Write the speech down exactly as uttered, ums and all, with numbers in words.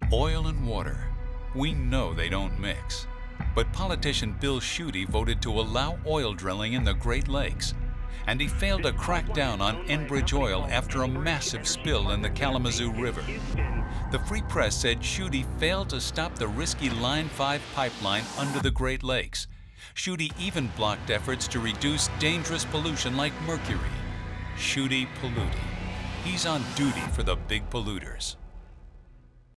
Oil and water, we know they don't mix. But politician Bill Schuette voted to allow oil drilling in the Great Lakes, and he failed to crack down on Enbridge Oil after a massive spill in the Kalamazoo River. The Free Press said Schuette failed to stop the risky Line five pipeline under the Great Lakes. Schuette even blocked efforts to reduce dangerous pollution like mercury. Schuette polluting. He's on duty for the big polluters.